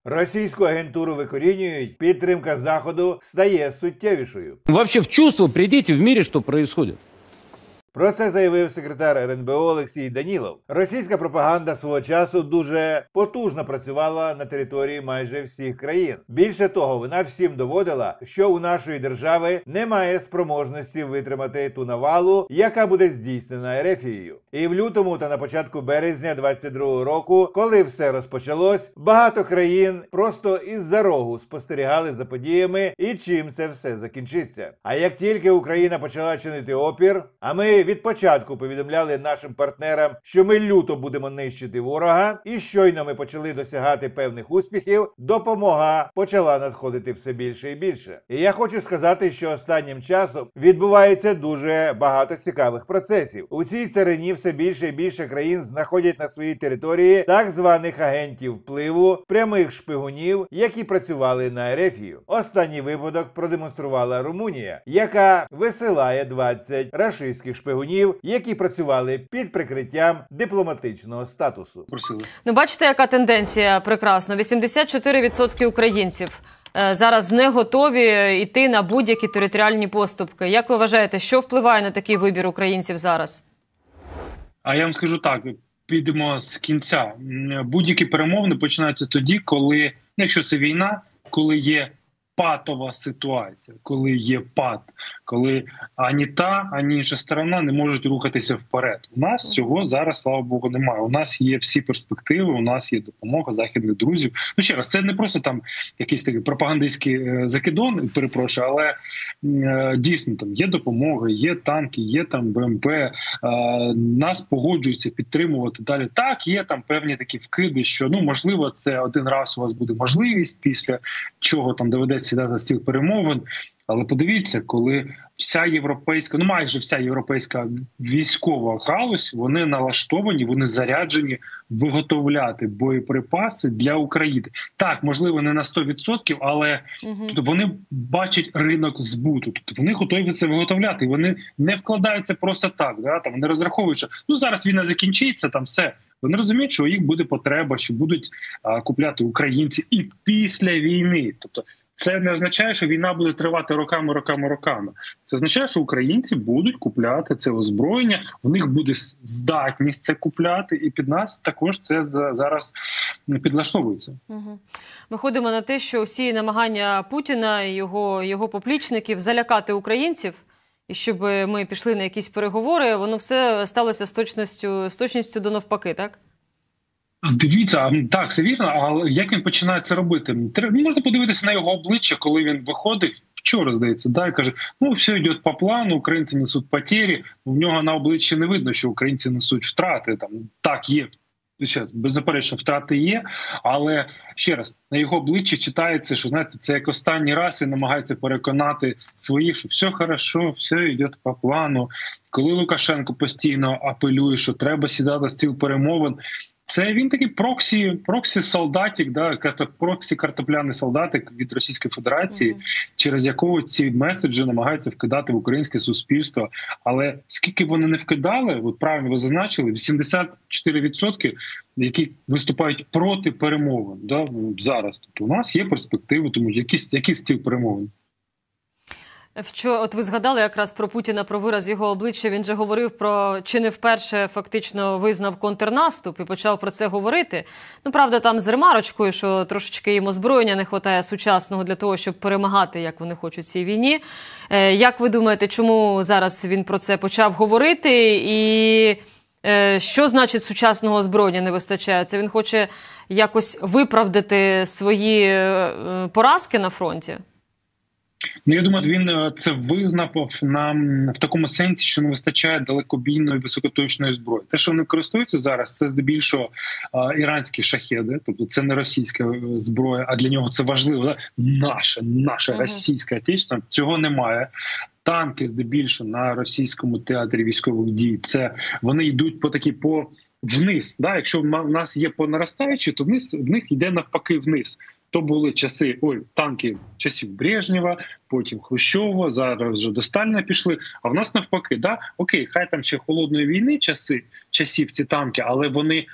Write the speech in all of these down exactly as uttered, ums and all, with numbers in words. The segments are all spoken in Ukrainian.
Російську агентуру викорінюють, підтримка Заходу стає суттєвішою. Вообще в чувство придите в мире, что происходит. Про це заявив секретар ер ен бе о Олексій Данілов. Російська пропаганда свого часу дуже потужно працювала на території майже всіх країн. Більше того, вона всім доводила, що у нашої держави немає спроможності витримати ту навалу, яка буде здійснена Ерефією. І в лютому та на початку березня двадцять другого року, коли все розпочалось, багато країн просто із-за рогу спостерігали за подіями і чим це все закінчиться. А як тільки Україна почала чинити опір, а ми від початку повідомляли нашим партнерам, що ми люто будемо нищити ворога, і щойно ми почали досягати певних успіхів, допомога почала надходити все більше і більше. І я хочу сказати, що останнім часом відбувається дуже багато цікавих процесів. У цій царині все більше і більше країн знаходять на своїй території так званих агентів впливу, прямих шпигунів, які працювали на Ерефію. Останній випадок продемонструвала Румунія, яка висилає двадцять рашистських шпигунів, які працювали під прикриттям дипломатичного статусу. Ну, бачите, яка тенденція прекрасна. вісімдесят чотири відсотки українців е, зараз не готові йти на будь-які територіальні поступки. Як ви вважаєте, що впливає на такий вибір українців зараз? А я вам скажу так, підемо з кінця. Будь-які перемовини починаються тоді, коли, якщо це війна, коли є патова ситуація, коли є пат, коли ані та, ані інша сторона не можуть рухатися вперед. У нас цього зараз, слава Богу, немає. У нас є всі перспективи, у нас є допомога західних друзів. Ну, ще раз, це не просто там якийсь такий пропагандистський е, закидон, перепрошую, але е, дійсно там є допомога, є танки, є там Б М П, е, нас погоджуються підтримувати далі. Так, є там певні такі вкиди, що, ну, можливо, це один раз у вас буде можливість, після чого там доведеться сідати за стіл перемовин. Але подивіться, коли вся європейська, ну майже вся європейська військова галузь, вони налаштовані, вони заряджені виготовляти боєприпаси для України. Так, можливо, не на сто відсотків, але угу. тобто вони бачать ринок збуту. Тобто вони готові це виготовляти. І вони не вкладаються просто так. Да? Там вони розраховують, що ну зараз війна закінчиться, там все. Вони розуміють, що їх буде потреба, що будуть а, купляти українці і після війни. Тобто це не означає, що війна буде тривати роками, роками, роками. Це означає, що українці будуть купляти це озброєння, в них буде здатність це купляти, і під нас також це зараз підлаштовується. Угу. Ми ходимо на те, що всі намагання Путіна і його, його поплічників залякати українців, і щоб ми пішли на якісь переговори, воно все сталося з точністю, з точністю до навпаки, так? Дивіться, так, все вірно, але як він починає це робити? Можна подивитися на його обличчя, коли він виходить, вчора, здається, да, і каже, ну, все йде по плану, українці несуть потері, в нього на обличчі не видно, що українці несуть втрати. Там, так, є, беззаперечно, втрати є, але, ще раз, на його обличчі читається, що, знаєте, це як останній раз він намагається переконати своїх, що все хорошо, все йде по плану. Коли Лукашенко постійно апелює, що треба сідати за стіл перемовин, це він такий проксі, проксі-солдатик, да, проксі-картопляний солдатик від Російської Федерації, mm-hmm. через якого ці меседжі намагаються вкидати в українське суспільство. Але скільки вони не вкидали, от правильно ви зазначили, вісімдесят чотири відсотки, які виступають проти перемовин, да, зараз. Тобто у нас є перспективи, тому якийсь, якийсь стіл перемовин. Що, от ви згадали якраз про Путіна, про вираз його обличчя. Він же говорив про, чи не вперше фактично визнав контрнаступ і почав про це говорити. Ну, правда, там з ремарочкою, що трошечки їм озброєння не вистачає сучасного для того, щоб перемагати, як вони хочуть в цій війні. Е, як ви думаєте, чому зараз він про це почав говорити? І е, що значить сучасного озброєння не вистачає? Це він хоче якось виправдати свої е, поразки на фронті? Ну, я думаю, він це визнав нам в такому сенсі, що не вистачає далекобійної високоточної зброї. Те, що вони користуються зараз, це здебільшого а, іранські шахеди, тобто це не російська зброя, а для нього це важливо. Да? Наша, наша uh-huh. російська отечество, цього немає. Танки здебільшого на російському театрі військових дій, це вони йдуть по такі по вниз. Да? Якщо в нас є по наростаючі, то вниз, в них йде навпаки вниз. То були часи, ой, танки часів Брежнєва, потім Хрущова, зараз вже до Сталіна пішли. А в нас навпаки, да, окей, хай там ще холодної війни часи, часів ці танки, але вони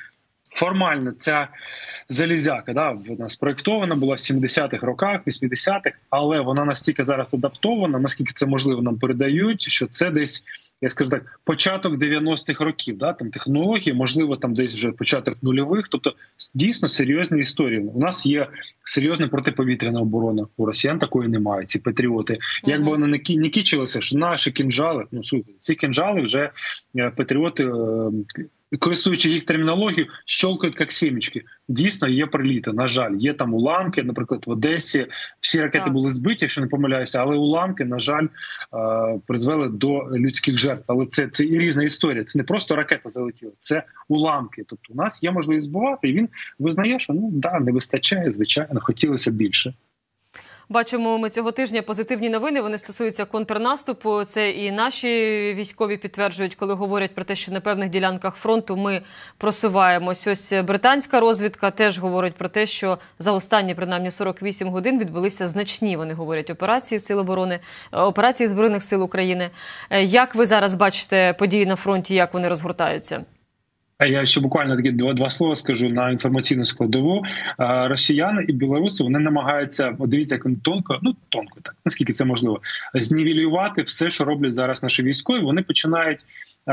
формально ця залізяка, да, вона спроєктована була в сімдесятих роках, вісімдесятих, але вона настільки зараз адаптована, наскільки це можливо нам передають, що це десь, я скажу так, початок дев'яностих років, да, там технології, можливо, там десь вже початок нульових, тобто дійсно серйозні історії. У нас є серйозна протиповітряна оборона, у росіян такої немає, ці патріоти. Mm-hmm. Якби вони не, кі, не кічилися, що наші кінжали, ну слухайте, ці кінжали вже патріоти, е, користуючи їх термінологією, щолкають як сімечки. Дійсно, є приліти, на жаль. Є там уламки, наприклад, в Одесі. Всі ракети так. були збиті, якщо не помиляюся, але уламки, на жаль, призвели до людських жертв. Але це, це і різна історія. Це не просто ракета залетіла, це уламки. Тобто у нас є можливість збивати, і він визнає, що ну да, не вистачає, звичайно, хотілося більше. Бачимо ми цього тижня позитивні новини, вони стосуються контрнаступу. Це і наші військові підтверджують, коли говорять про те, що на певних ділянках фронту ми просуваємось. Ось британська розвідка теж говорить про те, що за останні, принаймні, сорок вісім годин відбулися значні, вони говорять, операції Сил оборони, операції Збройних сил України. Як ви зараз бачите події на фронті, як вони розгортаються? Я ще буквально такі два, два слова скажу на інформаційну складову. Росіяни і білоруси, вони намагаються, дивіться, як тонко, ну тонко так, наскільки це можливо, знівелювати все, що роблять зараз наші військові. Вони починають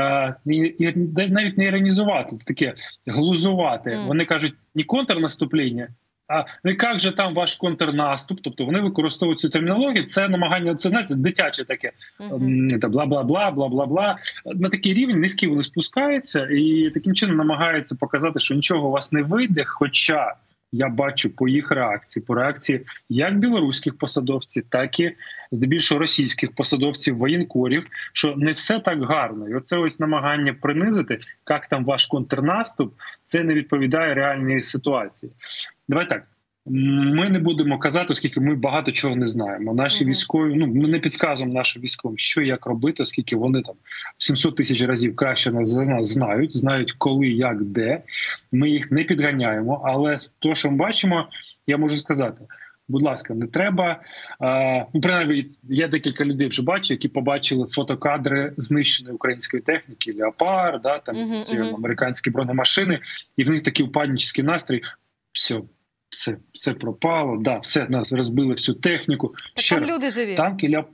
навіть не іронізувати, це таке глузувати. Mm. Вони кажуть, не контрнаступлення, а ну як же там ваш контрнаступ? Тобто вони використовують цю термінологію, це намагання, це, знаєте, дитяче таке, uh-huh. бла-бла-бла, бла-бла-бла. На такий рівень низький вони спускаються і таким чином намагаються показати, що нічого у вас не вийде, хоча я бачу по їх реакції, по реакції як білоруських посадовців, так і здебільшого російських посадовців, воєнкорів, що не все так гарно. І оце ось намагання принизити, як там ваш контрнаступ, це не відповідає реальній ситуації. Давай так, ми не будемо казати, оскільки ми багато чого не знаємо. Наші uh-huh. військові, ну ми не підказуємо нашим військовим, що як робити, оскільки вони там сімсот тисяч разів краще нас за нас знають, знають коли, як, де. Ми їх не підганяємо, але з того, що ми бачимо, я можу сказати, будь ласка, не треба, а, ну принаймні я декілька людей вже бачу, які побачили фотокадри знищеної української техніки, Леопард, да, там uh-huh, ці uh-huh. американські бронемашини, і в них такий упаднический настрій, все. Все, все пропало, да, все, нас розбили всю техніку. Так ще там раз, люди живі. Танки, ля...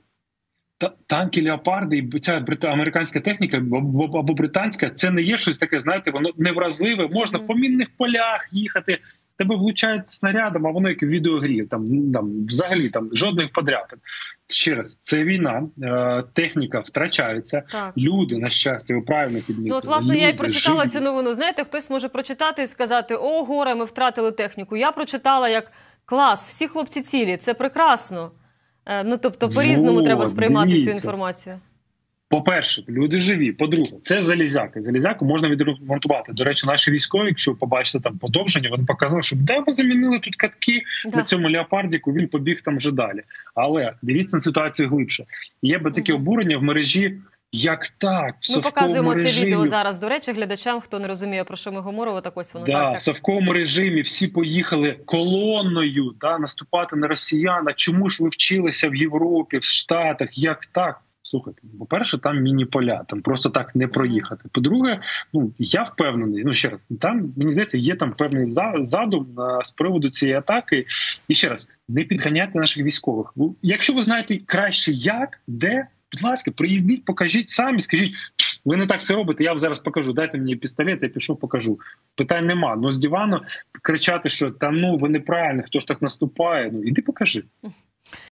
танки Леопарди і ця брита... американська техніка або британська, це не є щось таке, знаєте, воно невразливе, можна mm. по мінних полях їхати, тебе влучають снарядом, а воно як в відеогрі, там, там взагалі там жодних подряпин. Ще раз, це війна, е, техніка втрачається, так. люди, на щастя, ви правильно підмітили. Ну, от, власне, люди, я і прочитала живі. цю новину. Знаєте, хтось може прочитати і сказати, о, горе, ми втратили техніку. Я прочитала як клас, всі хлопці цілі, це прекрасно. Е, ну, тобто, по-різному Во, треба сприймати дивіться. цю інформацію. По-перше, люди живі. По-друге, це залізяки. Залізяку можна відремонтувати. До речі, наші військові, якщо ви побачите там подовження, вони показали, що де ми замінили тут катки да. на цьому леопардіку, він побіг там вже далі. Але дивіться на ситуацію глибше. Є би таке обурення в мережі, як так? В ми показуємо режимі... це відео зараз, до речі, глядачам, хто не розуміє, про що ми говоримо, так ось воно да, так. так. В совковому режимі всі поїхали колонною да, наступати на росіян. А чому ж ви вчилися в Європі, в Штатах? Як так? Слухайте, по-перше, там міні-поля, там просто так не проїхати. По-друге, ну я впевнений, ну ще раз, там, мені здається, є там певний задум на, з приводу цієї атаки. І ще раз, не підганяйте наших військових. Якщо ви знаєте краще як, де, будь ласка, приїздіть, покажіть самі, скажіть, ви не так все робите, я вам зараз покажу, дайте мені пістолет, я пішов, покажу. Питань нема. Ну з дивану кричати, що та ну ви неправильно, хто ж так наступає, ну іди покажи.